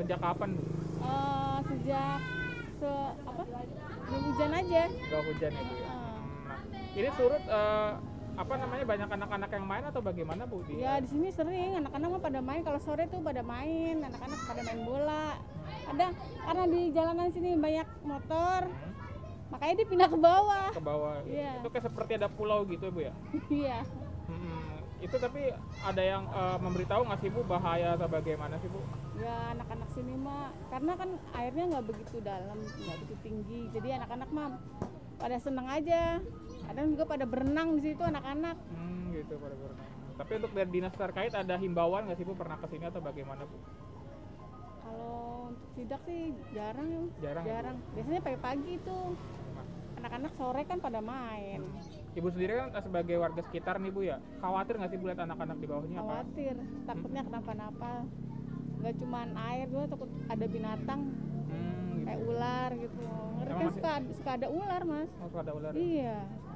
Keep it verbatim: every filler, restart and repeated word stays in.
sejak kapan Bu? Eh, sejak se apa? Belum hujan aja. Gak hujan ya Bu ya? Heeh. Nah, ini surut eh, apa namanya banyak anak-anak yang main atau bagaimana Bu? Di, Ya di sini sering anak-anak mah pada main, kalau sore tuh pada main, anak-anak pada main bola. Ada karena di jalanan sini banyak motor, Hmm, makanya dia pindah ke bawah. ke bawah. Iya. Itu kayak seperti ada pulau gitu ya Bu ya? Iya. Hmm, itu tapi ada yang eh, memberitahu nggak sih Bu bahaya atau bagaimana sih Bu? Ya anak-anak sini mah karena kan airnya nggak begitu dalam, nggak begitu tinggi, jadi anak-anak mah pada seneng aja. Kadang juga pada berenang di situ anak-anak. Hmm, gitu pada berenang. Tapi untuk dari dinas terkait ada himbauan nggak sih Bu pernah kesini atau bagaimana Bu? Kalau untuk sidak sih jarang ya. Jarang ya, Bu? Jarang. Biasanya pagi-pagi itu. Nah, Anak-anak sore kan pada main. Ibu sendiri kan sebagai warga sekitar nih Bu ya, khawatir nggak sih Bu lihat anak-anak di bawahnya apa? Khawatir, takutnya kenapa-napa. Nggak cuman air juga, takut ada binatang Hmm, gitu. kayak ular gitu. Ngeri Emang kan masih- suka, suka ada ular mas. Oh, suka ada ular. Ya? Iya.